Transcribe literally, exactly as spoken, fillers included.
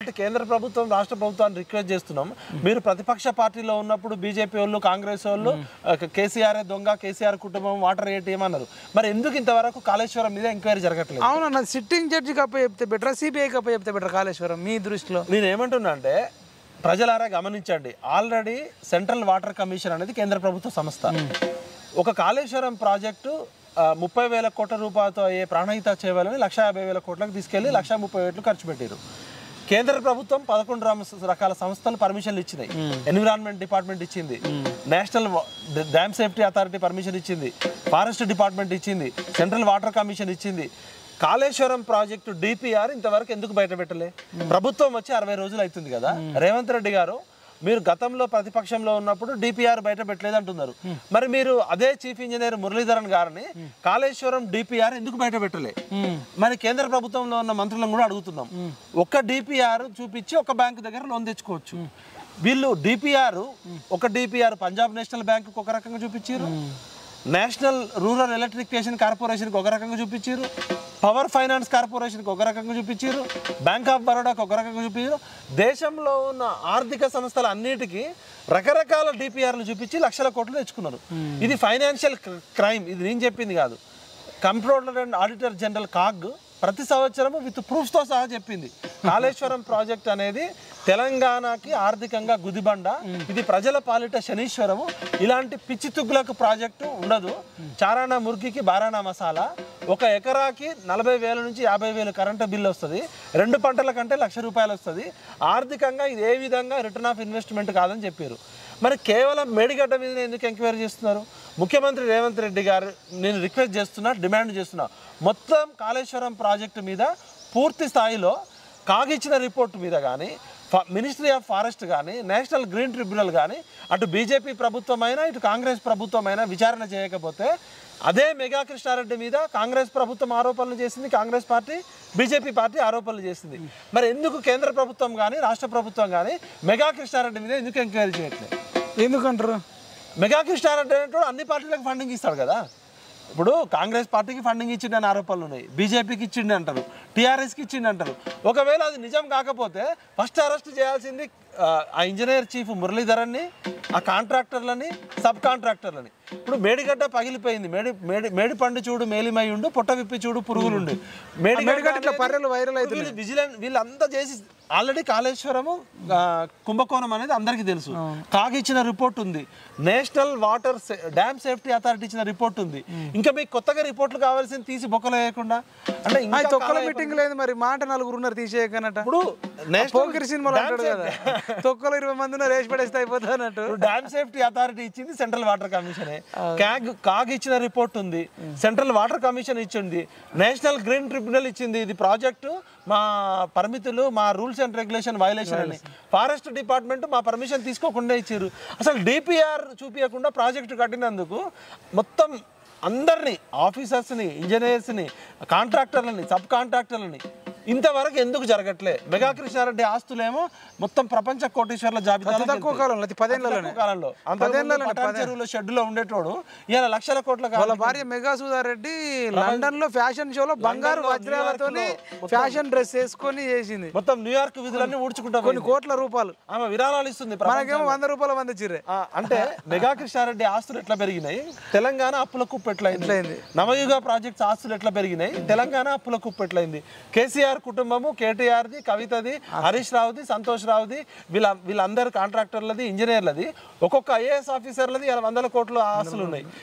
కేంద్ర ప్రభుత్వం రాష్ట్ర ప్రభుత్వాన్ని రిక్వెస్ట్ చేస్తున్నాం, మీరు ప్రతిపక్ష పార్టీలో ఉన్నప్పుడు బీజేపీ వాళ్ళు కాంగ్రెస్ వాళ్ళు కేసీఆర్ దొంగ, కేసీఆర్ కుటుంబం, వాటర్ ఏటీఎం అన్నారు. మరి ఎందుకు ఇంతవరకు కాళేశ్వరం మీద ఎంక్వైరీ జరగట్లేదు? అవునన్న, సిట్టింగ్ జడ్జికి అప్ప చెప్తే బెటర్, సిబిఐకి అప్ప చెప్తే బెటర్ కాళేశ్వరం మీ దృష్టిలో? నేను ఏమంటున్నా అంటే ప్రజలారా గమనించండి, ఆల్రెడీ సెంట్రల్ వాటర్ కమిషన్ అనేది కేంద్ర ప్రభుత్వ సంస్థ. ఒక కాళేశ్వరం ప్రాజెక్టు ముప్పై వేల కోట్ల రూపాయలతో అయ్యే ప్రాణహిత చేయాలని లక్ష యాభై వేల కోట్లకు తీసుకెళ్లి లక్ష ముప్పై వేలు ఖర్చు పెట్టారు. కేంద్ర ప్రభుత్వం పదకొండు రకాల సంస్థలు పర్మిషన్లు ఇచ్చినాయి. ఎన్విరాన్మెంట్ డిపార్ట్మెంట్ ఇచ్చింది, national dam safety authority permission ఇచ్చింది, ఫారెస్ట్ డిపార్ట్మెంట్ ఇచ్చింది, సెంట్రల్ వాటర్ కమిషన్ ఇచ్చింది. కాళేశ్వరం ప్రాజెక్టు డిపిఆర్ ఇంతవరకు ఎందుకు బయట పెట్టలే? ప్రభుత్వం వచ్చి అరవై రోజులు అవుతుంది కదా. రేవంత్ రెడ్డి గారు మీరు గతంలో ప్రతిపక్షంలో ఉన్నప్పుడు డిపిఆర్ బయట పెట్టలేదు అంటున్నారు. మరి మీరు అదే చీఫ్ ఇంజనీర్ మురళీధరన్ గారిని కాళేశ్వరం డిపిఆర్ ఎందుకు బయట పెట్టలే? మరి కేంద్ర ప్రభుత్వంలో ఉన్న మంత్రులను కూడా అడుగుతున్నాం, ఒక్క డిపిఆర్ చూపించి ఒక బ్యాంకు దగ్గర లోన్ తెచ్చుకోవచ్చు. వీళ్ళు డిపిఆర్ ఒక డిపిఆర్ పంజాబ్ నేషనల్ బ్యాంకుకి ఒక రకంగా చూపించారు, నేషనల్ రూరల్ ఎలక్ట్రిఫికేషన్ కార్పొరేషన్కి ఒక రకంగా చూపించారు, పవర్ ఫైనాన్స్ కార్పొరేషన్కి ఒక రకంగా చూపించారు, బ్యాంక్ ఆఫ్ బరోడాకి ఒక రకంగా చూపించారు. దేశంలో ఉన్న ఆర్థిక సంస్థల అన్నిటికీ రకరకాల డిపిఆర్లు చూపించి లక్షల కోట్లు తెచ్చుకున్నారు. ఇది ఫైనాన్షియల్ క్రైమ్, ఇది నేను చెప్పింది కాదు. Comptroller and auditor general CAG ప్రతి సంవత్సరము విత్ ప్రూఫ్స్తో సహా చెప్పింది, కాళేశ్వరం ప్రాజెక్ట్ అనేది తెలంగాణకి ఆర్థికంగా గుదిబండ, ఇది ప్రజల పాలిట శనీశ్వరము, ఇలాంటి పిచ్చి తుగ్గులకు ప్రాజెక్టు ఉండదు. చారానా మురికికి బారానా మసాలా, ఒక ఎకరాకి నలభై వేల నుంచి యాభై వేలు కరెంటు బిల్లు వస్తుంది, రెండు పంటల కంటే లక్ష రూపాయలు వస్తుంది. ఆర్థికంగా ఇది ఏ విధంగా రిటర్న్ ఆఫ్ ఇన్వెస్ట్మెంట్ కాదని చెప్పారు. మరి కేవలం మేడిగడ్డ మీద ఎందుకు ఎంక్వైరీ చేస్తున్నారు? ముఖ్యమంత్రి రేవంత్ రెడ్డి గారు నేను రిక్వెస్ట్ చేస్తున్నా, డిమాండ్ చేస్తున్నా, మొత్తం కాళేశ్వరం ప్రాజెక్టు మీద పూర్తి స్థాయిలో కాగిచ్చిన రిపోర్టు మీద కానీ, మినిస్ట్రీ ఆఫ్ ఫారెస్ట్ కానీ, నేషనల్ గ్రీన్ ట్రిబ్యునల్ కానీ, అటు బీజేపీ ప్రభుత్వం అయినా ఇటు కాంగ్రెస్ ప్రభుత్వం అయినా విచారణ చేయకపోతే, అదే మెగా కృష్ణారెడ్డి మీద కాంగ్రెస్ ప్రభుత్వం ఆరోపణలు చేసింది, కాంగ్రెస్ పార్టీ బీజేపీ పార్టీ ఆరోపణలు చేసింది. మరి ఎందుకు కేంద్ర ప్రభుత్వం కానీ రాష్ట్ర ప్రభుత్వం కానీ మెగా కృష్ణారెడ్డి మీద ఎందుకు ఎంక్వైరీ చేయట్లేదు? ఎందుకంటారు? మెగా కృష్ణారెడ్డి అనేటువంటి అన్ని పార్టీలకు ఫండింగ్ ఇస్తాడు కదా. ఇప్పుడు కాంగ్రెస్ పార్టీకి ఫండింగ్ ఇచ్చిండి అని ఆరోపణలు ఉన్నాయి, బీజేపీకి ఇచ్చిండి అంటారు, టీఆర్ఎస్కి ఇచ్చిండి అంటారు. ఒకవేళ అది నిజం కాకపోతే ఫస్ట్ అరెస్ట్ చేయాల్సింది ఆ ఇంజనీర్ చీఫ్ మురళీధరన్ని, ఆ కాంట్రాక్టర్లని, సబ్ కాంట్రాక్టర్లని. ఇప్పుడు మేడిగడ్డ పగిలిపోయింది, మేడి మేడి మేడిపండు చూడు మేలిమై ఉండు, పొట్ట విప్పి చూడు పురుగులుండు. మేడిగడ్డ పర్రెలు వైరల్ అవుతుంది. విజిలెన్స్ వీళ్ళంతా చేసి ఆల్రెడీ కాళేశ్వరము కుంభకోణం అనేది అందరికీ తెలుసు. కాగ్ ఇచ్చిన రిపోర్ట్ ఉంది, national water dam safety authority ఇచ్చిన రిపోర్ట్ ఉంది. ఇంకా మీకు కొత్తగా రిపోర్ట్లు కావాల్సింది తీసి బొక్కలు వేయకుండా అంటే తొక్కల మీటింగ్ లేదు. మరి మాట నలుగురు ఉన్నారు తీసేయకనట. ఇప్పుడు పోకిరి సినిమాలో అంటాడు కదా, తొక్కలు ఇరవై మంది ఉన్నారు వేసి పడేస్తే అయిపోతుంది అన్నట్టు. డ్యామ్ సేఫ్టీ అథారిటీ ఇచ్చింది central water commission, CAG CAG ఇచ్చిన రిపోర్ట్ ఉంది, సెంట్రల్ వాటర్ కమిషన్ ఇచ్చింది, నేషనల్ గ్రీన్ ట్రిబ్యునల్ ఇచ్చింది. ఇది ప్రాజెక్టు మా పరిమితులు, మా రూల్స్ అండ్ రెగ్యులేషన్ వైలేషన్ అని. ఫారెస్ట్ డిపార్ట్మెంట్ మా పర్మిషన్ తీసుకోకుండా ఇచ్చారు. అసలు డిపిఆర్ చూపించకుండా ప్రాజెక్టు కట్టినందుకు మొత్తం అందరినీ, ఆఫీసర్స్ని, ఇంజనీర్స్ని, కాంట్రాక్టర్లని, సబ్ కాంట్రాక్టర్లని ఇంతవరకు ఎందుకు జరగట్లే? మెగా కృష్ణారెడ్డి ఆస్తులేమో మొత్తం ప్రపంచ కోటీశ్వర్ల జాబితా తక్కువ కాలంలో పదేళ్లలో కాలంలో చెరువులో షెడ్యూలో ఉండేటోడు ఇలా లక్షల కోట్ల. వాళ్ళ భార్య మెగా సుధారెడ్డి లండన్ లో ఫ్యాషన్ షోలో బంగారు వజ్రాలతో ఫ్యాషన్ డ్రెస్ వేసుకొని చేసింది. మొత్తం న్యూయార్క్ విధులన్నీ ఊడ్చుకుంటా కొన్ని కోట్ల రూపాయలు ఆమె విరాళాలు ఇస్తుంది. మనకేమో వంద రూపాయలు వంద చిర్రే. అంటే మెగా కృష్ణారెడ్డి ఆస్తులు ఎట్లా పెరిగినాయి, తెలంగాణ అప్పుల కుప్ప ఎట్లయింది, నవయుగ ప్రాజెక్ట్స్ ఆస్తులు ఎట్లా పెరిగినాయి, తెలంగాణ అప్పుల కుప్ప ఎట్లయింది. కేసీఆర్ కుటుంబము, కేటీఆర్ది, కవితది, హరీష్ రావుది, సంతోష్ రావుది, వీళ్ళ వీళ్ళందరు కాంట్రాక్టర్లది, ఇంజనీర్లది, ఒక్కొక్క ఐఏఎస్ ఆఫీసర్లది వందల కోట్ల ఆస్తులు ఉన్నాయి.